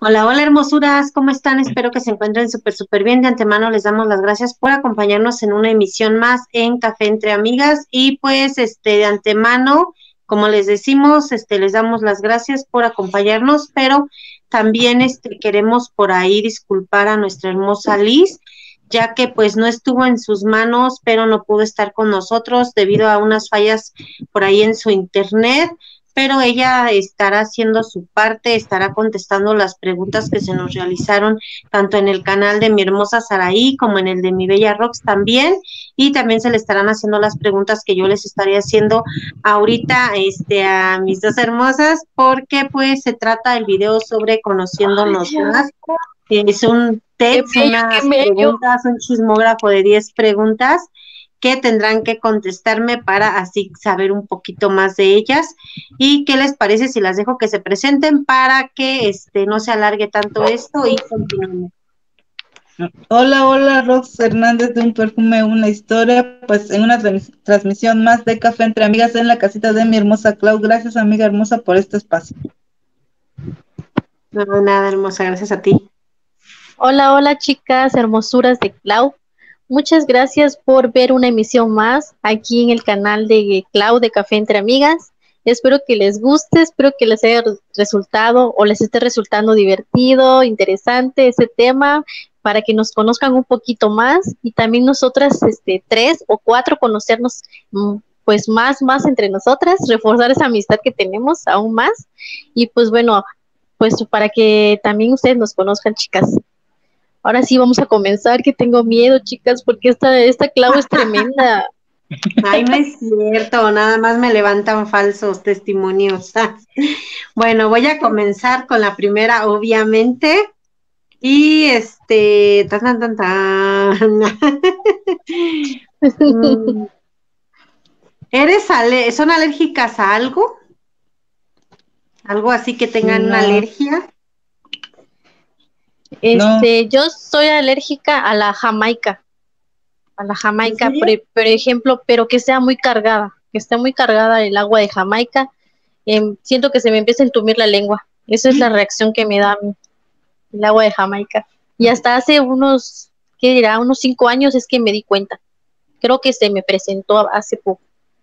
Hola, hola hermosuras, ¿cómo están? Espero que se encuentren súper bien. De antemano les damos las gracias por acompañarnos en una emisión más en Café entre Amigas y pues de antemano, como les decimos, les damos las gracias por acompañarnos, pero también queremos por ahí disculpar a nuestra hermosa Liz, ya que pues no estuvo en sus manos, pero no pudo estar con nosotros debido a unas fallas por ahí en su internet, pero ella estará haciendo su parte, estará contestando las preguntas que se nos realizaron tanto en el canal de mi hermosa Saraí como en el de mi bella Rox también, y también se le estarán haciendo las preguntas que yo les estaré haciendo ahorita a mis dos hermosas, porque pues se trata el video sobre Ay, conociéndonos Dios, más. Es un qué test, bello, qué unas bello. preguntas, un chismógrafo de 10 preguntas que tendrán que contestarme para así saber un poquito más de ellas. ¿Y qué les parece si las dejo que se presenten para que no se alargue tanto esto y continuemos? Hola, hola, Rox Hernández de Un Perfume, una historia, pues en una transmisión más de Café entre Amigas en la casita de mi hermosa Clau. Gracias, amiga hermosa, por este espacio. No, nada, hermosa, gracias a ti. Hola, hola chicas, hermosuras de Clau. Muchas gracias por ver una emisión más aquí en el canal de Clau de Café entre Amigas. Espero que les guste, espero que les haya resultado o les esté resultando divertido, interesante ese tema para que nos conozcan un poquito más y también nosotras, tres o cuatro, conocernos pues más entre nosotras, reforzar esa amistad que tenemos aún más y pues bueno, pues para que también ustedes nos conozcan, chicas. Ahora sí vamos a comenzar, que tengo miedo, chicas, porque esta Clau es tremenda. Ay, no es cierto, nada más me levantan falsos testimonios. Bueno, voy a comenzar con la primera, obviamente. Y tan, tan, tan, tan. Mm, ¿Son alérgicas a algo? ¿Algo así que tengan una No, alergia? no, Yo soy alérgica a la ¿En Jamaica, serio? por ejemplo, pero que sea muy cargada, que esté muy cargada el agua de Jamaica. Siento que se me empieza a entumir la lengua. Esa es la reacción que me da a mí, el agua de Jamaica. Y hasta hace unos, ¿qué dirá? Unos 5 años es que me di cuenta. Creo que se me presentó hace poco.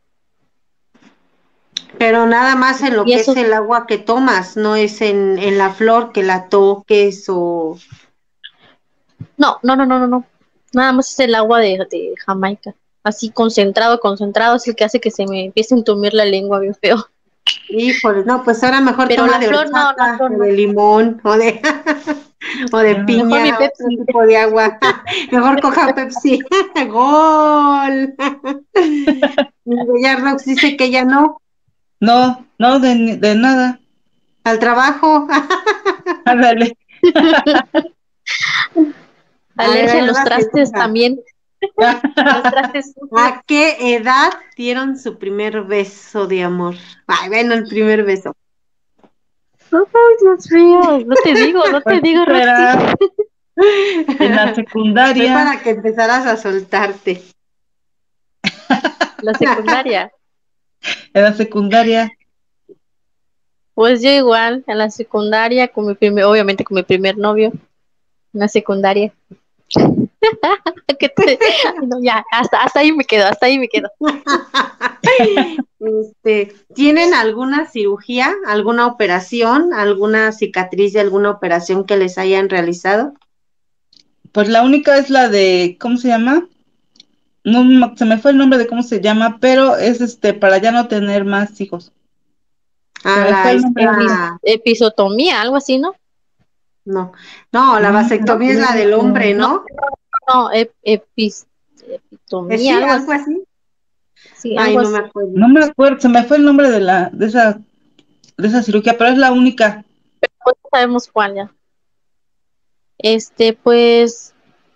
Pero nada más en lo Y que es eso, el agua que tomas, no es en la flor que la toques o... no. Nada más es el agua de Jamaica. Así concentrado es el que hace que se me empiece a entumir la lengua bien feo. Híjole, no, pues ahora mejor Pero toma la de flor no, la horchata flor o no. de limón o de, o de ajá. Mejor mi piña, otro Pepsi. tipo de agua. Mejor coja Pepsi. ¡Gol! Y ya Rox dice que ya no. No, de nada. Al trabajo. Ándale. A ver, Alergia a ahí va los la trastes segunda. también. Los trastes sucios. ¿A qué edad dieron su primer beso de amor? Ay, bueno, el primer beso. Ay, Dios mío, no Pues te digo, Roxy. era en la Fue secundaria, para que empezaras a soltarte. La secundaria. en la secundaria. Pues yo igual, en la secundaria, obviamente con mi primer novio, en la secundaria. No, ya, hasta ahí me quedo, hasta ahí me quedo. ¿Tienen alguna cirugía, alguna operación, alguna cicatriz de alguna operación que les hayan realizado? Pues la única es la de, ¿cómo se llama? No, se me fue el nombre de cómo se llama, pero es para ya no tener más hijos. Se Ah, me fue el nombre ahorita. Episotomía, algo así, ¿no? No, no, la No, vasectomía es la del hombre, espérate. No, ¿no? no, epitomía, Sí, algo algo así. así. Sí, Ay, algo no me así. acuerdo. No me acuerdo, se me fue el nombre de esa cirugía, pero es la única. Pues no sabemos cuál ya. Pues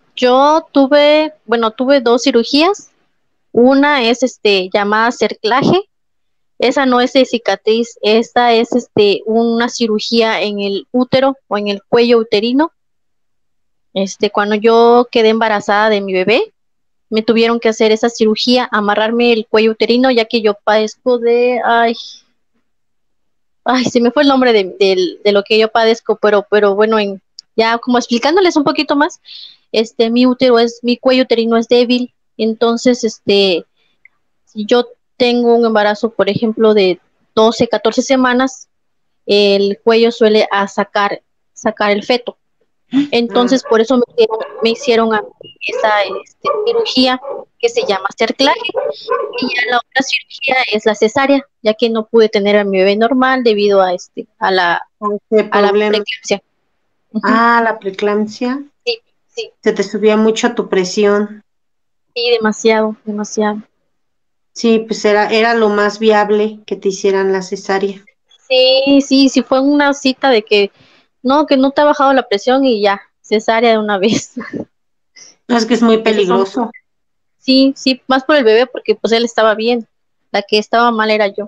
tuve dos cirugías. Una es llamada cerclaje. Esa no es de cicatriz, esta es una cirugía en el útero o en el cuello uterino. Cuando yo quedé embarazada de mi bebé, me tuvieron que hacer esa cirugía, amarrarme el cuello uterino, ya que yo padezco de, ay, ay, se me fue el nombre de lo que yo padezco, pero bueno, ya como explicándoles un poquito más, mi cuello uterino es débil, entonces, si yo tengo un embarazo, por ejemplo, de 12, 14 semanas, el cuello suele sacar el feto. Ah, Entonces, por eso me hicieron a mí esa cirugía que se llama cerclaje. Y ya la otra cirugía es la cesárea, ya que no pude tener a mi bebé normal debido ¿qué a la problema? preeclampsia. Ujú. Ah, la preeclampsia. Sí, sí, Se te subía mucho tu presión. sí, demasiado, demasiado. Sí, pues era lo más viable que te hicieran la cesárea. Sí, sí, sí, fue una cita de que no te ha bajado la presión y ya, cesárea de una vez. No, es que es muy Esas son, peligroso. sí, sí, más por el bebé porque pues él estaba bien. La que estaba mal era yo.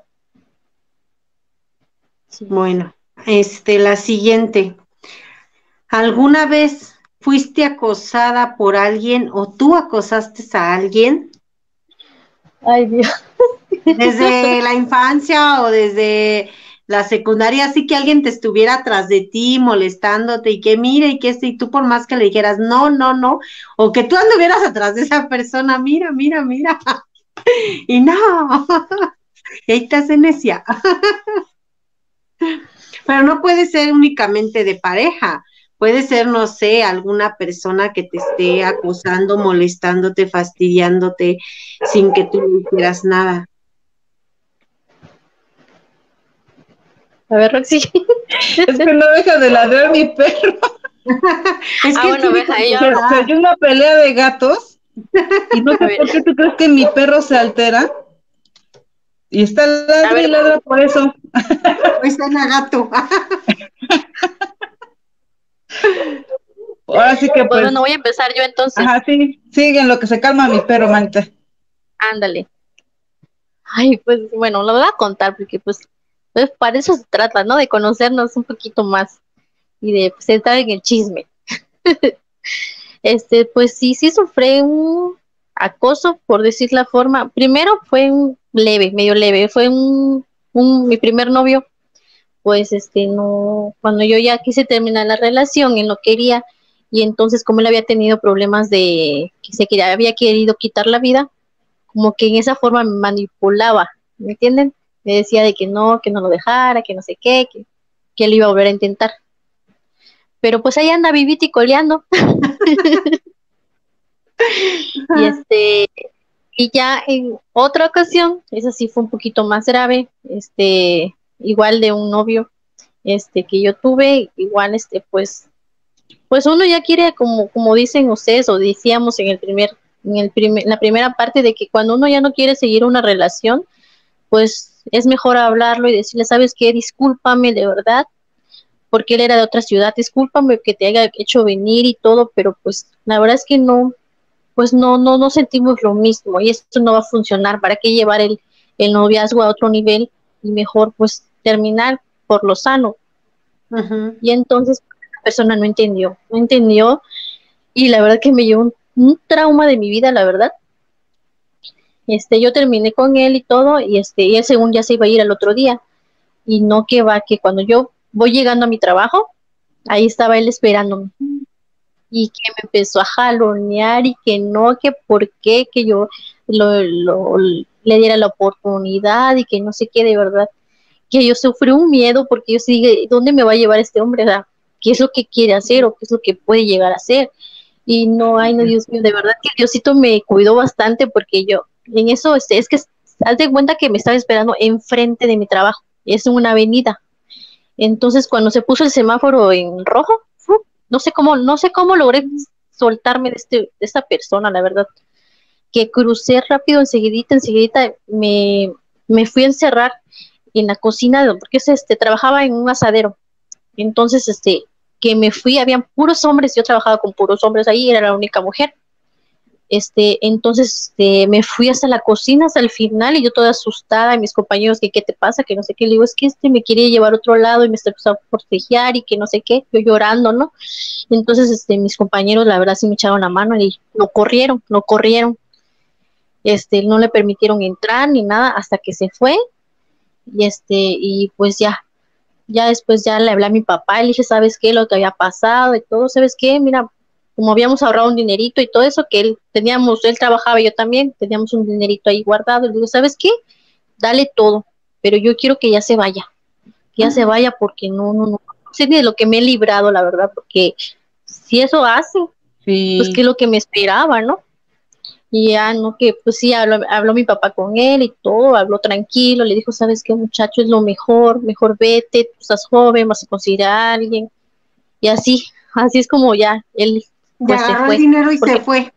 Sí. Bueno, la siguiente. ¿Alguna vez fuiste acosada por alguien o tú acosaste a alguien Ay, Dios. desde la infancia o desde la secundaria? Así que alguien te estuviera atrás de ti molestándote y que mire y que y tú por más que le dijeras no, no, no, o que tú anduvieras atrás de esa persona, mira, mira, mira, y no, y ahí te hace necia. Pero no puede ser únicamente de pareja, puede ser, no sé, alguna persona que te esté acosando, molestándote, fastidiándote, sin que tú le hicieras nada. A ver, Roxy. Es que no deja de ladrar mi perro. Es Ah, que bueno, tiene ves, ahí yo que Se, hablo. se estar. oyó una pelea de gatos y no A sé ver, por qué tú crees que mi perro se altera y está a ladra y ver, ladra por eso. Pues suena gato. Ahora sí que pues bueno, pues, voy a empezar yo entonces. ajá, sí, sigue en lo que se calma mi perro, manita. Ándale. Ay, pues bueno, lo voy a contar porque pues para eso se trata, ¿no? De conocernos un poquito más y de pues, entrar en el chisme. Pues sí, sí sufrí un acoso, por decir la forma. Primero fue un leve, medio leve. Fue mi primer novio, pues no, cuando yo ya quise terminar la relación, él no quería, y entonces como él había tenido problemas de que había querido quitar la vida, como que en esa forma me manipulaba, ¿me entienden? Me decía de que no lo dejara, que no sé qué, que él iba a volver a intentar. Pero pues ahí anda vivito y coleando. Y y ya en otra ocasión, esa sí fue un poquito más grave, igual de un novio, que yo tuve, igual, pues uno ya quiere, como dicen ustedes, o decíamos en la primera parte, de que cuando uno ya no quiere seguir una relación, pues es mejor hablarlo y decirle, ¿sabes qué? Discúlpame de verdad, porque él era de otra ciudad, discúlpame que te haya hecho venir y todo, pero pues la verdad es que no, pues no sentimos lo mismo y esto no va a funcionar. ¿Para qué llevar el noviazgo a otro nivel? Y mejor pues terminar por lo sano. Ujú. Y entonces la persona no entendió, y la verdad que me llevó un trauma de mi vida, la verdad. Yo terminé con él y todo, y él según ya se iba a ir al otro día, y no, que va, que cuando yo voy llegando a mi trabajo, ahí estaba él esperándome, y que me empezó a jalonear y que no, que por qué, que yo le diera la oportunidad y que no sé qué, de verdad, que yo sufrí un miedo porque yo sí dije, ¿dónde me va a llevar este hombre? O sea, ¿qué es lo que quiere hacer o qué es lo que puede llegar a hacer? Y no, ay no, Dios mío, de verdad que Diosito me cuidó bastante porque yo, en eso, es que haz de cuenta que me estaba esperando enfrente de mi trabajo, es una avenida. Entonces, cuando se puso el semáforo en rojo, no sé cómo logré soltarme de esta persona, la verdad, que crucé rápido, enseguidita, me fui a encerrar en la cocina, porque trabajaba en un asadero. Entonces, que me fui, habían puros hombres, yo trabajaba con puros hombres ahí, era la única mujer. Entonces, me fui hasta la cocina, hasta el final, y yo toda asustada, y mis compañeros, que qué te pasa, que no sé qué, le digo, es que me quería llevar a otro lado y me está empezando a forcejear y que no sé qué, yo llorando, ¿no? Entonces, mis compañeros, la verdad, sí me echaron la mano y lo corrieron, no le permitieron entrar ni nada hasta que se fue, y pues ya. Ya después ya le hablé a mi papá y le dije, ¿sabes qué? Lo que había pasado y todo, ¿sabes qué? Mira, como habíamos ahorrado un dinerito y todo eso, que él trabajaba y yo también, teníamos un dinerito ahí guardado. Y le digo, ¿sabes qué? Dale todo, pero yo quiero que ya se vaya porque no sé ni de lo que me he librado, la verdad, porque si eso hace, pues qué Sí. es lo que me esperaba, ¿no? Y ya, no, que pues sí, habló mi papá con él y todo, habló tranquilo, le dijo, ¿sabes qué, muchacho? Es lo mejor, mejor vete, tú estás joven, vas a conseguir a alguien. Y así es como ya él Ya pues se agarró el fue. dinero y se Porque fue.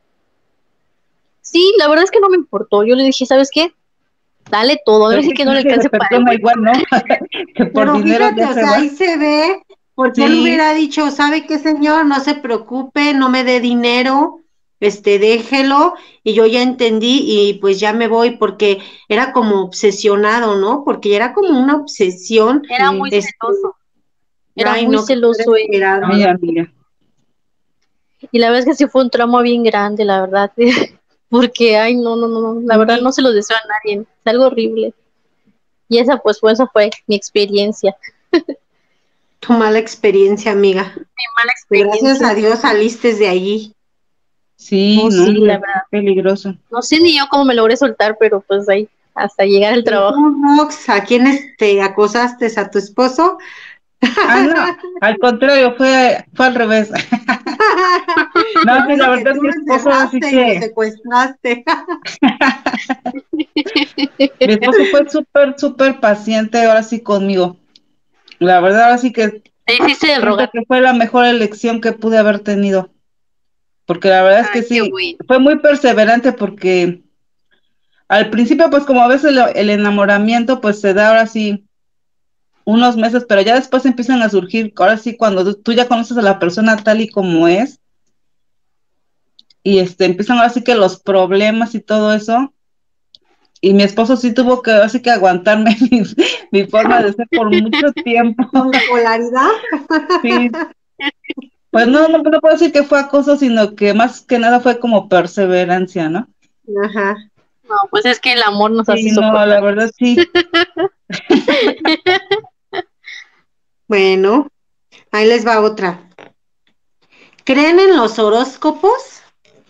sí, la verdad es que no me importó. Yo le dije, ¿sabes qué? Dale todo, a Pero ver si qué que no le clase de alcance para el persona vuelo. igual, ¿no? Que por Pero dinero fíjate, ya o se sea, va. ahí se ve, porque él Sí, hubiera dicho, ¿sabe qué, señor? No se preocupe, no me dé dinero, déjelo, y yo ya entendí, y pues ya me voy, porque era como obsesionado, ¿no? Porque era como una obsesión, Era muy sí. celoso, era ay, muy no, que hubiera celoso él. esperado. Ay, amiga. Y la verdad es que sí fue un trauma bien grande, la verdad. Porque, ay, no, la verdad no Sí, se lo deseo a nadie. Es algo horrible. Y esa fue mi experiencia. tu mala experiencia, amiga. Mi mala Gracias a experiencia. Dios saliste de allí. Sí, No, no, sí, la hombre, verdad. peligroso. No sé ni yo cómo me logré soltar, pero pues ahí, hasta llegar al ¿Y trabajo. tú, Rox, a quiénes te acosaste? ¿A tu esposo? Ah, no, al contrario, fue al revés. No, sí, la Parece que verdad, tú mi lo esposo, así encerraste y lo que secuestraste. mi esposo fue súper, súper paciente ahora sí conmigo. La verdad, ahora sí que Te hiciste de siento rogar. que fue la mejor elección que pude haber tenido, porque la verdad es que Ay, qué sí, bueno. fue muy perseverante porque al principio, pues como a veces el enamoramiento, pues se da ahora sí unos meses, pero ya después empiezan a surgir, ahora sí, cuando tú ya conoces a la persona tal y como es, y empiezan ahora sí que los problemas y todo eso, y mi esposo sí tuvo que, así que aguantarme mi forma de ser por mucho tiempo. Tu bipolaridad. Sí, pues no puedo decir que fue acoso, sino que más que nada fue como perseverancia, ¿no? Ajá. No, pues es que el amor nos hace Sí, no, soportar. la verdad sí. Bueno, ahí les va otra. ¿Creen en los horóscopos?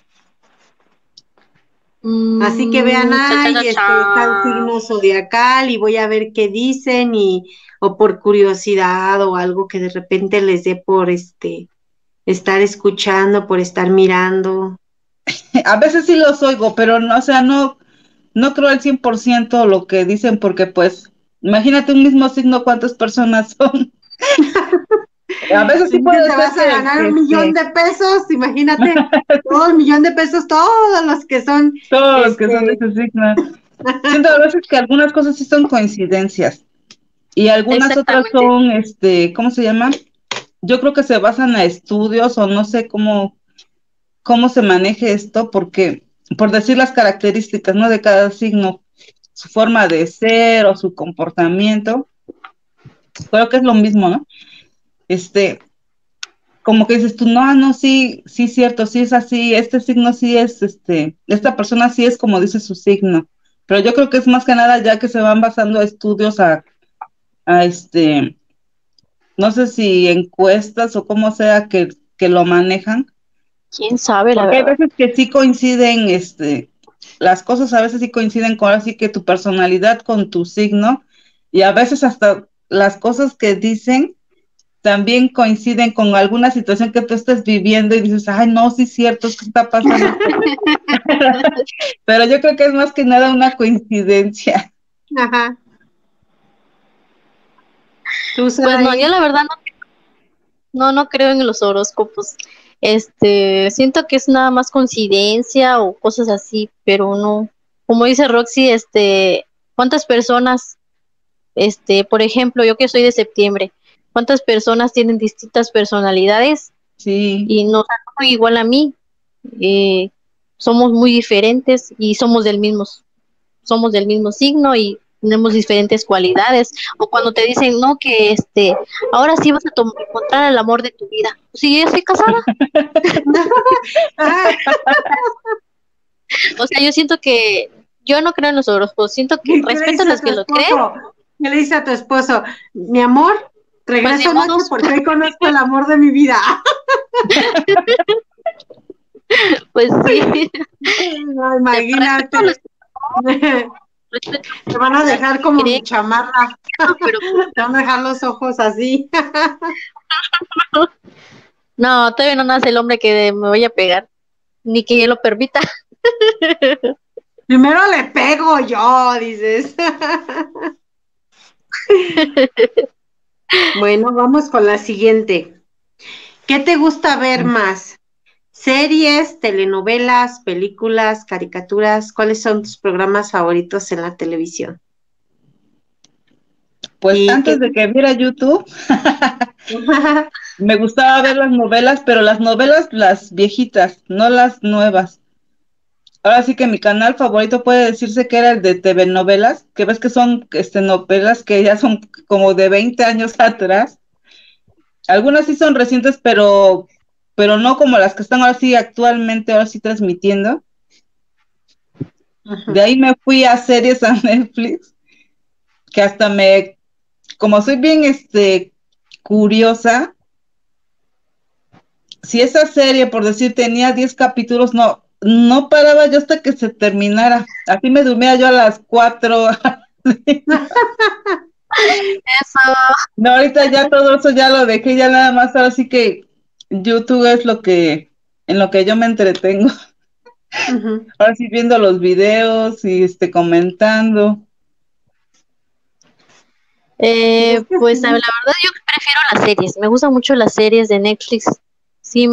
Así que vean, Cha, cha, cha, ay, cha. tal signo zodiacal y voy a ver qué dicen o por curiosidad o algo que de repente les dé por estar escuchando, por estar mirando. A veces sí los oigo, pero no, o sea, no creo al 100% lo que dicen, porque pues, imagínate un mismo signo, ¿cuántas personas son? A veces Si sí dices puede te ser vas a ganar que 1,000,000 de pesos, imagínate, todo 1,000,000 de pesos, todos los que son, todos los que son de este, ese signo. Siento a veces que algunas cosas sí son coincidencias y algunas otras Exactamente. son, ¿cómo se llama? Yo creo que se basan a estudios o no sé cómo se maneje esto, porque por decir las características, ¿no? De cada signo, su forma de ser o su comportamiento, creo que es lo mismo, ¿no? Este, como que dices tú, no, sí, sí, cierto, sí es así, este signo sí es, esta persona sí es como dice su signo, pero yo creo que es más que nada ya que se van basando estudios a no sé si encuestas o como sea que lo manejan, ¿Quién sabe, la porque hay verdad? veces que sí coinciden, las cosas a veces sí coinciden con así que tu personalidad con tu signo, y a veces hasta las cosas que dicen también coinciden con alguna situación que tú estés viviendo y dices, ay, no, sí es cierto, es que está pasando esto. Pero yo creo que es más que nada una coincidencia. ajá, tú, Pues no, yo Saraí. la verdad no creo en los horóscopos. Siento que es nada más coincidencia o cosas así, pero no. Como dice Roxy, ¿cuántas personas, por ejemplo, yo que soy de septiembre, cuántas personas tienen distintas personalidades Sí, y no son igual a mí? Eh, Somos muy diferentes y somos del mismo signo y tenemos diferentes cualidades. O cuando te dicen, no, que ahora sí vas a encontrar el amor de tu vida. Si yo estoy casada, Ah, o sea, yo siento que yo no creo en los horóscopos, siento que ¿qué respeto a crees a los tu que lo creen, esposo? ¿Qué le dice a tu esposo? Mi amor, regreso Pues, noche porque hoy conozco el amor de mi vida. pues sí. No, imagínate. Respeto Te van a dejar como mi directo, chamarra. pero Te van a dejar los ojos así. no, todavía no nace el hombre que me vaya a pegar, ni que yo lo permita. Primero le pego yo, dices. Bueno, vamos con la siguiente. ¿Qué te gusta ver más? ¿Series, telenovelas, películas, caricaturas? ¿Cuáles son tus programas favoritos en la televisión? Pues Y antes qué... de que viera YouTube, me gustaba ver las novelas, pero las novelas las viejitas, no las nuevas. Ahora sí que mi canal favorito puede decirse que era el de TV novelas, que ves que son novelas que ya son como de 20 años atrás. Algunas sí son recientes, pero no como las que están ahora sí actualmente, ahora sí transmitiendo. De ahí me fui a series a Netflix, que hasta como soy bien curiosa, si esa serie, por decir, tenía 10 capítulos, no paraba yo hasta que se terminara. Así me dormía yo a las 4. Eso. No, ahorita ya todo eso ya lo dejé, ya nada más, ahora sí que YouTube es en lo que yo me entretengo. Ujú. Ahora sí viendo los videos y comentando. Y es que Pues la sí. verdad yo prefiero las series, me gustan mucho las series de Netflix. Sí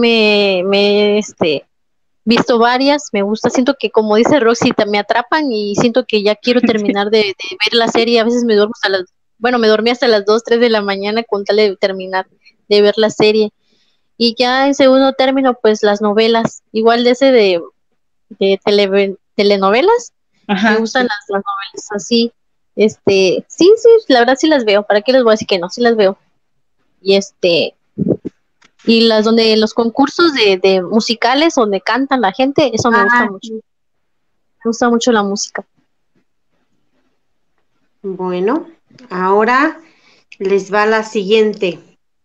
visto varias, me gusta, siento que como dice Roxy, me atrapan y siento que ya quiero terminar de ver la serie, a veces me duermo bueno, me dormí hasta las 2 3 de la mañana con tal de terminar de ver la serie. Y ya en segundo término, pues las novelas, igual de ese de telenovelas, me Ajá, gustan sí. las novelas así. Sí, sí, la verdad sí las veo, ¿para qué les voy a decir que no? Sí las veo. Y y las donde los concursos de musicales donde cantan la gente, eso me gusta Ah, mucho. sí. Me gusta mucho la música. Bueno, ahora les va la siguiente.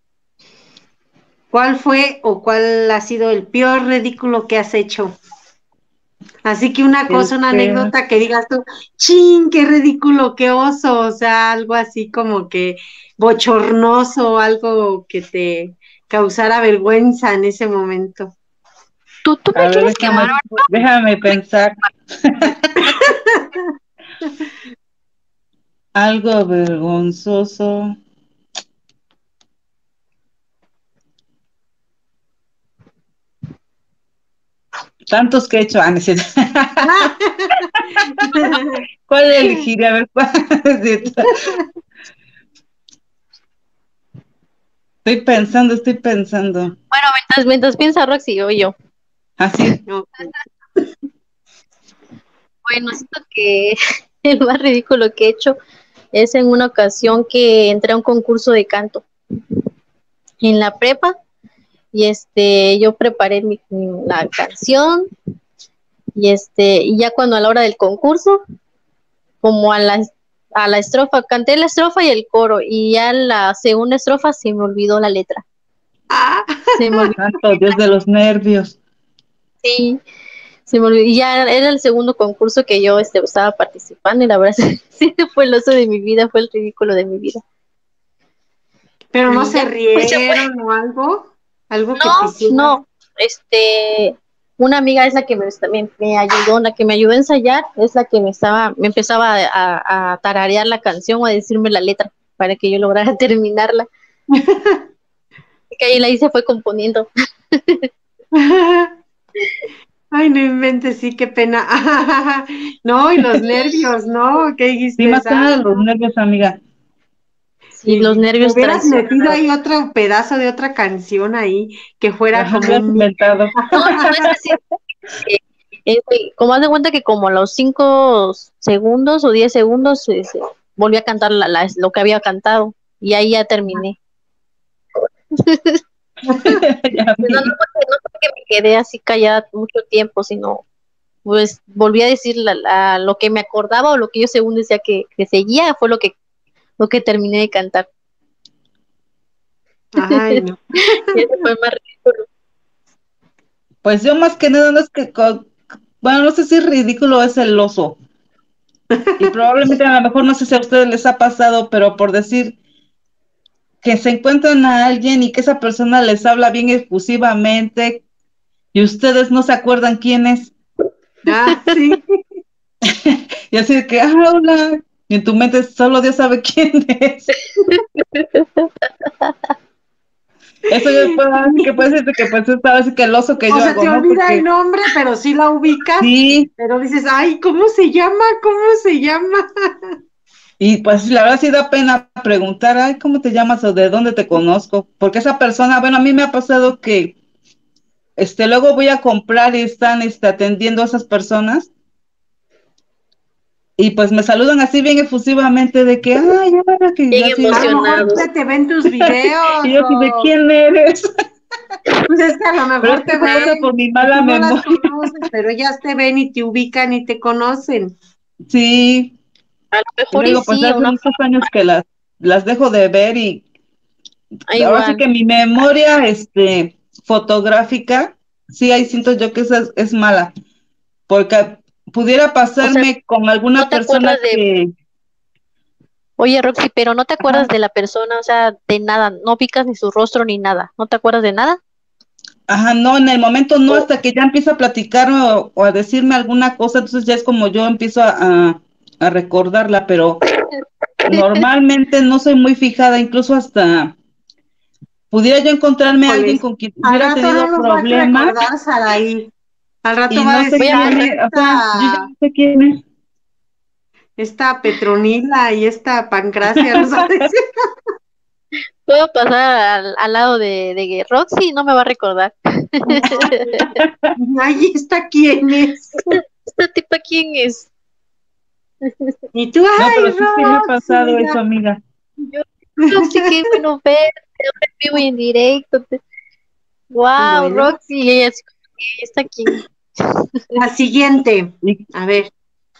¿Cuál fue o cuál ha sido el peor ridículo que has hecho? Así que una El cosa, una peor. anécdota que digas tú, chin, qué ridículo, qué oso, o sea, algo así como que bochornoso, algo que te causara vergüenza en ese momento. ¿Tú A me ver, quieres quemar? déjame pensar. Algo vergonzoso. Tantos que he hecho. Ah, no es cierto. ¿Cuál elegiría? A ver, ¿cuál es cierto? Estoy pensando. Bueno, mientras piensa Roxy, yo. Así. Ok. Bueno, siento que el más ridículo que he hecho es en una ocasión que entré a un concurso de canto en la prepa y yo preparé la canción y ya cuando a la hora del concurso, como a la estrofa, canté la estrofa y el coro y ya la segunda estrofa se me olvidó la letra. Ah, Se me olvidó, Santo Dios de los nervios. sí, se me olvidó. Y ya era el segundo concurso que yo estaba participando y la verdad sí fue el oso de mi vida, fue el ridículo de mi vida. pero no Y se ya, pues se fue. rieron o algo, algo que te No, hiciera. no, una amiga es la que me ayudó, la que me ayudó a ensayar, es la que me empezaba a tararear la canción o a decirme la letra para que yo lograra terminarla. Que ahí la hice fue componiendo. Ay, no inventes, sí, qué pena. No, y los nervios, ¿no? ¿Qué Sí, dijiste? más que nada los nervios, amiga. Sí, los Y te nervios hubieras traicionan. metido ahí otro pedazo de otra canción ahí, que fuera Ajá, como hubieras un mix. inventado. No, no es así. Como haz de cuenta que como a los 5 segundos o 10 segundos volví a cantar lo que había cantado y ahí ya terminé. Ya Pues vi. no fue que me quedé así callada mucho tiempo, sino pues volví a decir lo que me acordaba o lo que yo según decía que seguía, fue lo que terminé de cantar. Ay, no. Y ese fue más ridículo. Pues yo más que nada no es que, bueno, no sé si ridículo es el oso. Y probablemente a lo mejor no sé si a ustedes les ha pasado, pero por decir que se encuentran a alguien y que esa persona les habla bien efusivamente y ustedes no se acuerdan quién es. Ah, sí. Y así de que, hola. Y en tu mente solo Dios sabe quién es. Eso yo puedo decir que puede ser que pues esta vez que el oso que O yo se hago, te ¿no? olvida el Porque nombre, pero sí la ubicas, sí, pero dices, ay, ¿cómo se llama? ¿Cómo se llama? y pues la verdad sí da pena preguntar, ay, ¿cómo te llamas o de dónde te conozco? Porque esa persona, bueno, a mí me ha pasado que luego voy a comprar y están atendiendo a esas personas y pues me saludan así bien efusivamente de que, ay, ahora que Bien ya así, A lo mejor emocionados. te ven tus videos, y yo así de Rox. quién eres, Pues es que a lo pero es mejor que te eso pasa por ven mi y mala tú no las memoria, conoces, pero ellas te ven y te ubican y te conocen. sí, A lo y mejor y luego pues sí, o hace no. muchos años que las dejo de ver y ahora sí Igual. que mi memoria, fotográfica, sí, ahí siento yo que esa es mala, porque pudiera O sea, pasarme con no alguna te persona acuerdas de, que, oye, Roxy, pero no te acuerdas ajá, de la persona, o sea, de nada, no picas ni su rostro ni nada, ¿no te acuerdas de nada? ajá, no, en el momento no, hasta que ya empieza a platicar o a decirme alguna cosa, entonces ya es como yo empiezo a recordarla, pero normalmente no soy muy fijada, incluso hasta pudiera yo encontrarme a alguien Híjoles, con quien al hubiera rato no tenido nos va a problemas recordar Saraí. Al rato y va a no sé Voy decir, a quién ay, pasar, es, o sea, yo ya no sé quién es. esta Petronila y esta Pancracia, ¿no sabes? puedo pasar al lado de Roxy y no me va a recordar. Ay, ¿esta quién es? ¿Esta tipa quién es? Y tú, No, pero ay, sí me ha Rox, pasado eso, mira. amiga. Yo, Roxy, qué bueno verte, ahora en vivo y en directo. Wow, Bueno, Roxy, y ella así como que, ¿esta quién? la siguiente. Y, A ver,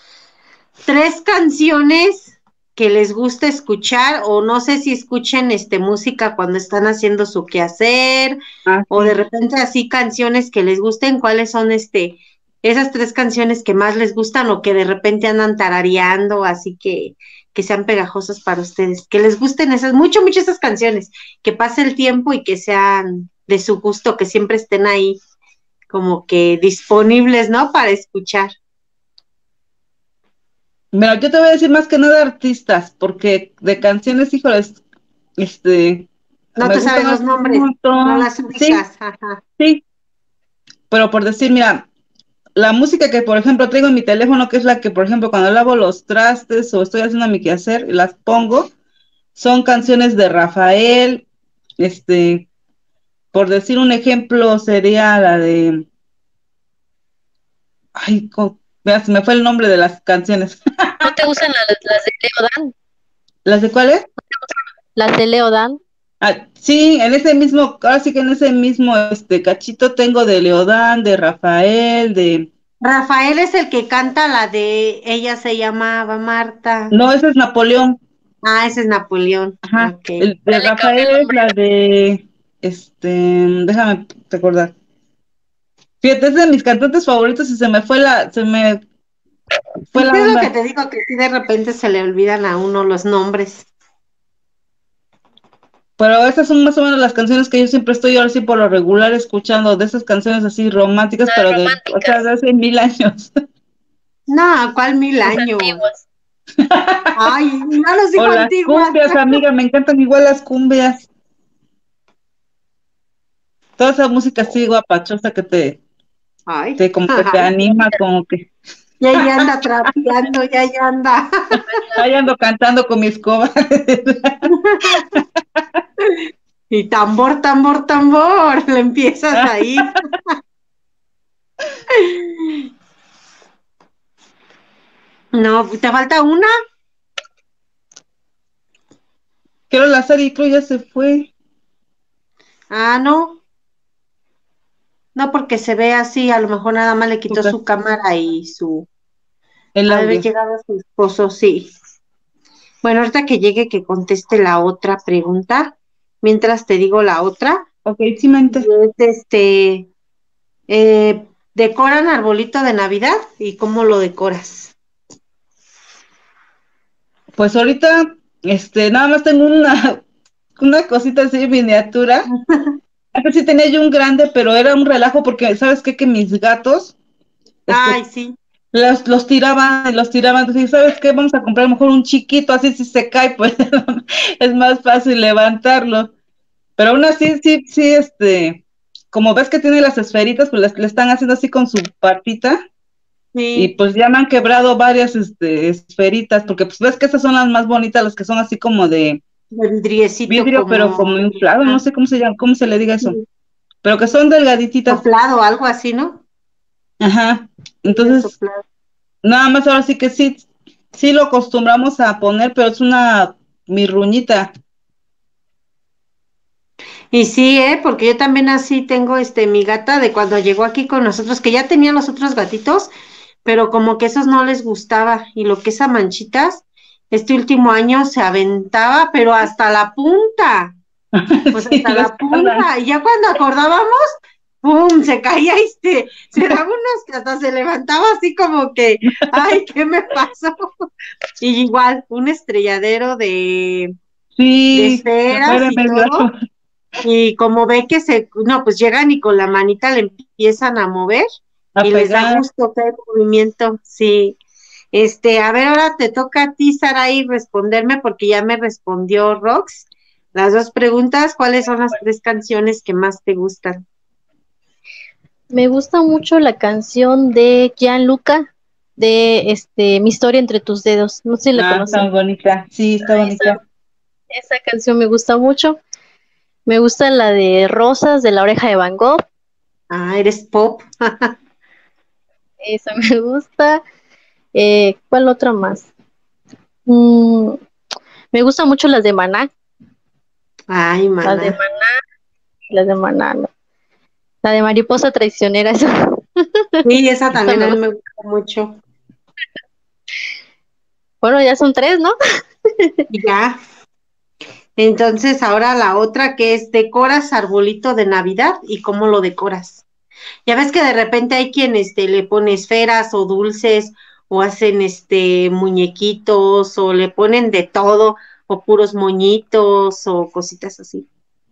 3 canciones que les gusta escuchar, o no sé si escuchen música cuando están haciendo su quehacer, o de sí. repente así canciones que les gusten, ¿cuáles son esas 3 canciones que más les gustan o que de repente andan tarareando, así que sean pegajosas para ustedes, que les gusten esas, mucho, mucho esas canciones, que pase el tiempo y que sean de su gusto, que siempre estén ahí como que disponibles, ¿no? Para escuchar. Mira, yo te voy a decir más que nada artistas, porque de canciones, híjoles, No me te sabes gustan los un nombres, no montón. las Sí, ubicas, ajá. sí, pero por decir, mira, la música que, por ejemplo, traigo en mi teléfono, que es la que, por ejemplo, cuando lavo los trastes o estoy haciendo mi quehacer, las pongo, son canciones de Rafael, por decir un ejemplo, sería la de, ay, mira, se me fue el nombre de las canciones. ¿No te gustan las de Leodan? ¿Las de cuál es? Las de Leodan. Ah, sí, en ese mismo, ahora sí que en ese mismo cachito tengo de Leodán, de Rafael, de Rafael es el que canta la de Ella se llamaba Marta. no, ese es Napoleón, Ah, ese es Napoleón. ajá, Ok. el Ya de le cambié Rafael el es nombre. la de déjame recordar. Fíjate, es de mis cantantes favoritos y se me fue ¿Qué la es lo que onda. te digo? Que si de repente se le olvidan a uno los nombres. Pero esas son más o menos las canciones que yo siempre estoy ahora sí por lo regular escuchando, de esas canciones así románticas, Las pero o sea, de románticas, hace 1000 años. No, ¿cuál mil las años? antiguas. Ay, no los O dijo las antiguas. cumbias, amiga, me encantan igual las cumbias. Toda esa música así guapachosa que Ay, como que te anima, como que y ahí anda trapeando, y ahí anda. ahí ando cantando con mi escoba. Y tambor, tambor, tambor, le empiezas ahí. No, ¿te falta una? Quiero la serie, creo ya se fue. Ah, no, no porque se ve así, a lo mejor nada más le quitó Azúcar, su cámara y el ha de haber audio. llegado a su esposo, sí. Bueno, ahorita que llegue que conteste la otra pregunta, mientras te digo la otra, Ok, sí, mente. es ¿decoran arbolito de Navidad y cómo lo decoras? Pues ahorita, nada más tengo una cosita así miniatura. Antes sí tenía yo un grande, pero era un relajo porque, ¿sabes qué? Que mis gatos, Ay, sí, los tiraban, los tiraban. Entonces, ¿sabes qué? Vamos a comprar a lo mejor un chiquito, así si se cae, pues es más fácil levantarlo. Pero aún así, sí, sí, como ves que tiene las esferitas, pues le están haciendo así con su patita. Y sí, pues ya me han quebrado varias esferitas, porque pues ves que esas son las más bonitas, las que son así como de el vidriecito vidrio, pero como como inflado, no ah, sé cómo se llama, cómo se le diga eso, sí, pero que son delgadititas. soplado, algo así, ¿no? Ajá. Vidrio Entonces, soplado. nada más ahora sí que sí, sí lo acostumbramos a poner, pero es una mirruñita. Y sí, porque yo también así tengo mi gata de cuando llegó aquí con nosotros, que ya tenía los otros gatitos, pero como que esos no les gustaba. Y lo que es a manchitas, este último año se aventaba, pero hasta la punta, o sea, Sí, hasta les la tardan. punta. Y ya cuando acordábamos, ¡pum! Se caía y se daba unos que hasta se levantaba así como que, ¡ay, qué me pasó! Y igual, un estrelladero de Sí, me esferas puede y ver. todo. Y como ve que no, pues llegan y con la manita le empiezan a mover A y les da pegar. gusto que hay movimiento, sí. A ver, ahora te toca a ti, Saraí, responderme porque ya me respondió Rox. Las dos preguntas, ¿cuáles son las tres canciones que más te gustan? Me gusta mucho la canción de Gianluca de Mi historia entre tus dedos. No sé si la Ah, está muy conocen. bonita. Sí, está Esa, bonita. esa canción me gusta mucho. Me gusta la de Rosas de la oreja de Van Gogh. Ah, eres pop. Esa me gusta. ¿Cuál otra más? Mm, me gustan mucho las de Maná. Ay, Las de maná. Maná, las de Maná. No. La de Mariposa Traicionera. Sí, esa Esa también me a mí gusta. me gusta mucho. Bueno, ya son tres, ¿no? Y ya. Entonces, ahora la otra que es decoras arbolito de Navidad y cómo lo decoras. Ya ves que de repente hay quien le pone esferas o dulces o hacen muñequitos o le ponen de todo o puros moñitos o cositas así.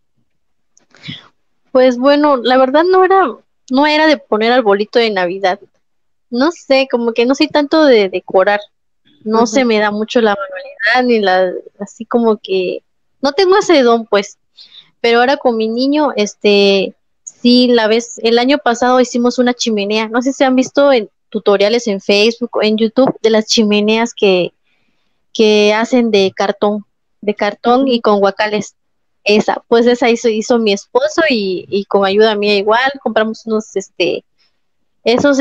Pues bueno, la verdad no era de poner arbolito de Navidad. No sé, como que no soy tanto de decorar. No se Ujú. me da mucho la manualidad ni así como que no tengo ese don, pues. Pero ahora con mi niño, sí, el año pasado hicimos una chimenea. No sé si han visto en tutoriales en Facebook o en YouTube de las chimeneas que hacen de cartón y Ujú. con guacales. Esa hizo mi esposo y con ayuda mía igual, compramos unos, esos,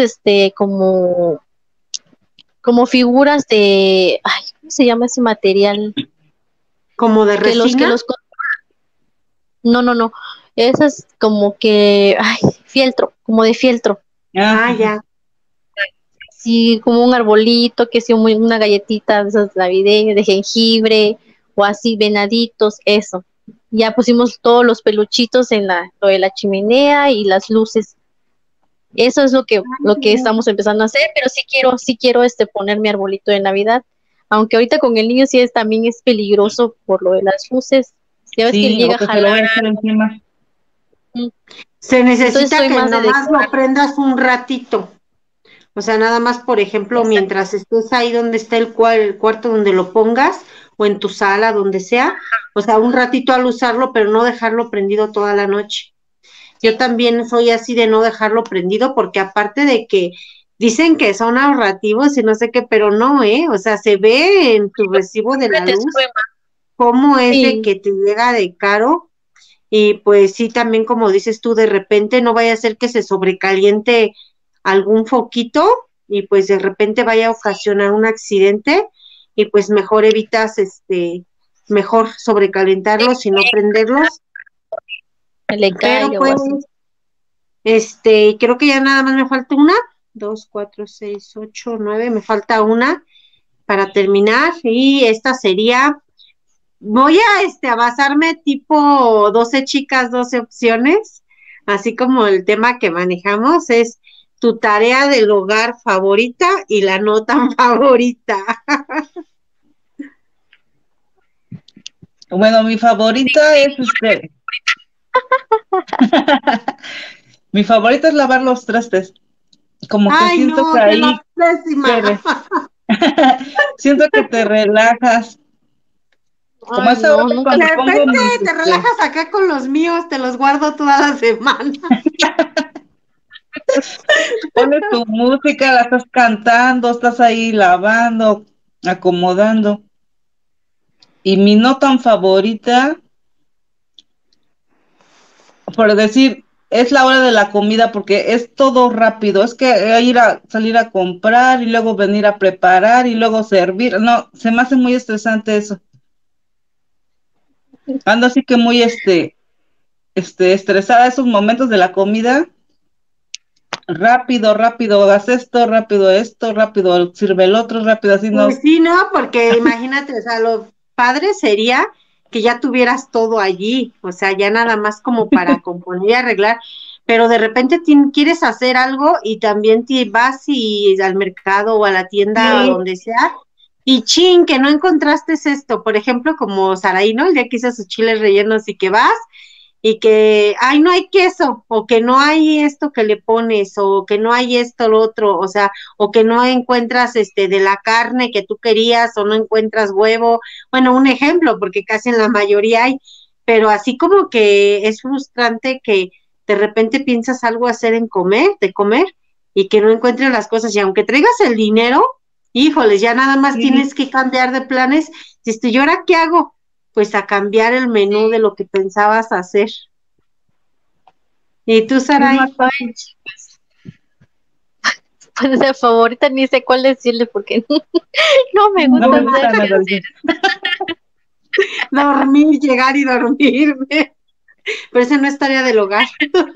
como figuras ay, ¿cómo se llama ese material? Como de Que resina. los, no, no, no, esas como ay, fieltro, como de fieltro, Ah, Ah, ajá. ya. sí, como un arbolito, que sí, una galletita de esas navideñas, de jengibre, o así, venaditos, eso. Ya pusimos todos los peluchitos en lo de la chimenea y las luces. Eso es Ay, lo qué que bonito. estamos empezando a hacer, pero sí quiero poner mi arbolito de Navidad. Aunque ahorita con el niño también es peligroso por lo de las luces. Ya ves que él Sí, llega o a que se lo jalar vaya a hacer encima. algo. Se Entonces necesita soy que más de nomás decorar. lo prendas un ratito. O sea, nada más, por ejemplo, Esa- mientras estés ahí donde está el cuarto donde lo pongas, o en tu sala, donde sea, o sea, un ratito al usarlo, pero no dejarlo prendido toda la noche. Yo sí, también soy así de no dejarlo prendido, porque aparte de que dicen que son ahorrativos y no sé qué, pero no, ¿eh? O sea, se ve en tu recibo de siempre la te luz sube más. cómo es de Sí, que te llega de caro. Y pues sí, también como dices tú, de repente no vaya a ser que se sobrecaliente algún foquito y pues de repente vaya a ocasionar un accidente y pues mejor evitas mejor sobrecalentarlos y no prenderlos. le Pero caiga o pues así. creo que ya nada más me falta una, dos, cuatro, seis, ocho, nueve, me falta una. para terminar, y esta sería, voy a basarme tipo 12 chicas, 12 opciones, así como el tema que manejamos es tu tarea del hogar favorita y la no tan favorita. Bueno, mi favorita es mi favorita es lavar los trastes. Como que Ay, siento que no, qué ahí te pésima. re- siento que te relajas. Como a Ay, esa hora no, nunca. De cuando pongo repente mis te relajas acá con los míos, te los guardo toda la semana. pones tu música, la estás cantando, estás ahí lavando, acomodando. Y mi no tan favorita, por decir, es la hora de la comida porque es todo rápido. Es que salir a comprar y luego venir a preparar y luego servir. No, se me hace muy estresante eso. Ando así que muy estresada esos momentos de la comida. Rápido, rápido, haz esto, rápido, sirve el otro, rápido, así Pues no. sí, ¿no? Porque imagínate, o sea, lo padre sería que ya tuvieras todo allí, o sea, ya nada más como para componer y arreglar, pero de repente quieres hacer algo y también te vas y al mercado o a la tienda o Sí, donde sea, y chin, que no encontraste esto, por ejemplo, como Saraí, ¿no? El día que hizo sus chiles rellenos y que vas y que, ay, no hay queso, o que no hay esto que le pones, o que no hay esto, lo otro, o sea, o que no encuentras de la carne que tú querías, o no encuentras huevo, bueno, un ejemplo, porque casi en la mayoría hay, pero así como que es frustrante que de repente piensas algo hacer de comer, y que no encuentres las cosas, y aunque traigas el dinero, híjoles, ya nada más sí. tienes que cambiar de planes, ¿y ahora qué hago? Pues a cambiar el menú de lo que pensabas hacer. ¿Y tú, Sí, es Saray? más fácil. Pues de favorita ni sé cuál decirle porque no me No gusta me hacer. gusta nada. Así. Dormir, llegar y dormirme. Pero esa no es tarea del hogar.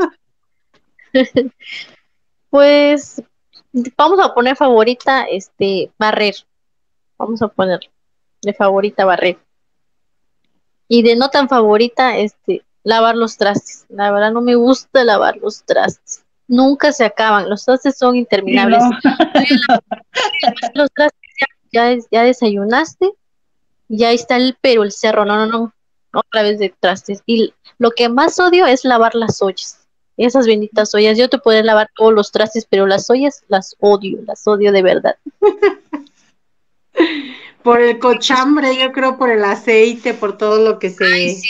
Pues vamos a poner favorita, barrer. Vamos a poner de favorita barrer. Y de no tan favorita, lavar los trastes. La verdad no me gusta lavar los trastes. Nunca se acaban. Los trastes son Sí, interminables. no. Los trastes ya desayunaste, ya ahí está el cerro. No, no, no. Otra vez de trastes. Y lo que más odio es lavar las ollas. Esas benditas ollas. Yo te podría lavar todos los trastes, pero las ollas las odio de verdad. Por el cochambre, yo creo, por el aceite, por todo lo que se...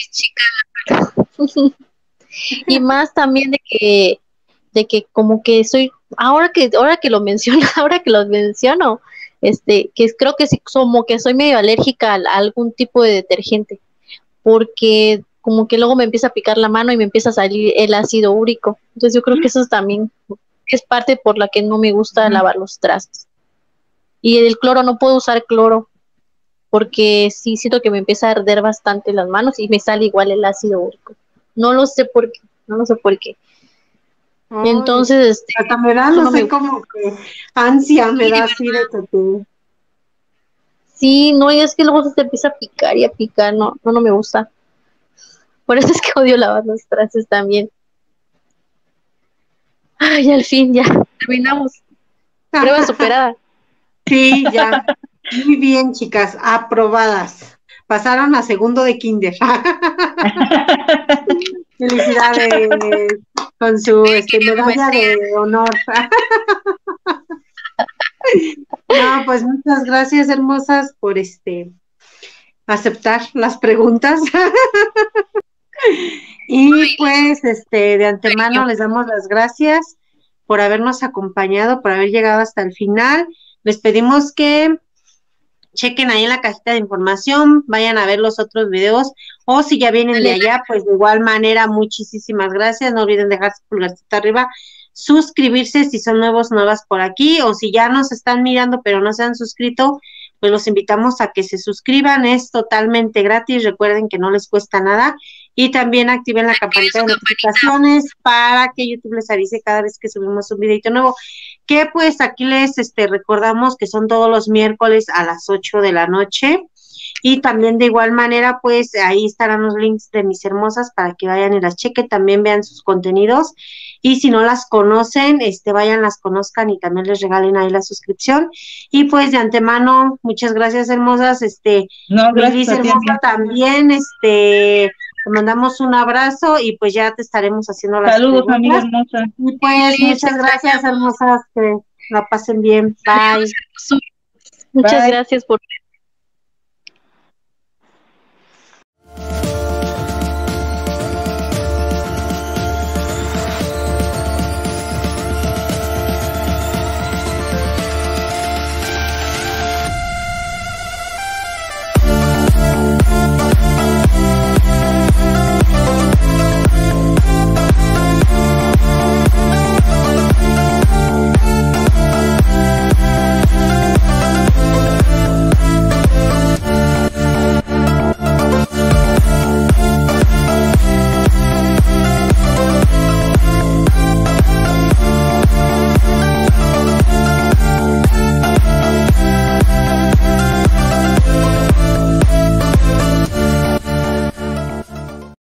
Y más también de que como que soy, ahora que lo menciono, ahora que lo menciono, que creo que sí, como que soy medio alérgica a algún tipo de detergente, porque como que luego me empieza a picar la mano y me empieza a salir el ácido úrico. Entonces yo creo que eso también es parte por la que no me gusta lavar los trastes. Y el cloro, no puedo usar cloro, porque sí siento que me empieza a arder bastante las manos y me sale igual el ácido úrico. No lo sé por qué, no lo sé por qué. Ay, Entonces, hasta me da, eso no no me sé, gusta. como que ansia me da así de que te... Sí, no, y es que luego se te empieza a picar y a picar, no, no, no me gusta. Por eso es que odio lavar los trastes también. Ay, al fin, ya, terminamos. Prueba superada. Sí, ya. Muy bien, chicas, aprobadas. Pasaron a segundo de kinder. Felicidades con su medalla de honor. No, pues muchas gracias, hermosas, por aceptar las preguntas. Y pues de antemano les damos las gracias por habernos acompañado, por haber llegado hasta el final. Les pedimos que chequen ahí en la cajita de información, vayan a ver los otros videos, o si ya vienen de allá, pues de igual manera, muchísimas gracias. No olviden dejar su pulgarcito arriba, suscribirse si son nuevas por aquí, o si ya nos están mirando pero no se han suscrito, pues los invitamos a que se suscriban, es totalmente gratis, recuerden que no les cuesta nada, y también activen la campanita de notificaciones para que YouTube les avise cada vez que subimos un videito nuevo, que pues aquí les recordamos que son todos los miércoles a las 8 de la noche. Y también de igual manera, pues ahí estarán los links de mis hermosas para que vayan y las chequen, también vean sus contenidos. Y si no las conocen, vayan, las conozcan y también les regalen ahí la suscripción. Y pues de antemano, muchas gracias, hermosas. No, Mi Liz gracias a ti, hermosa amiga. también, te mandamos un abrazo y pues ya te estaremos haciendo las Saludos, amiga preguntas. hermosa. Y pues muchas gracias, hermosas, que la pasen bien. Bye. Muchas Bye. gracias por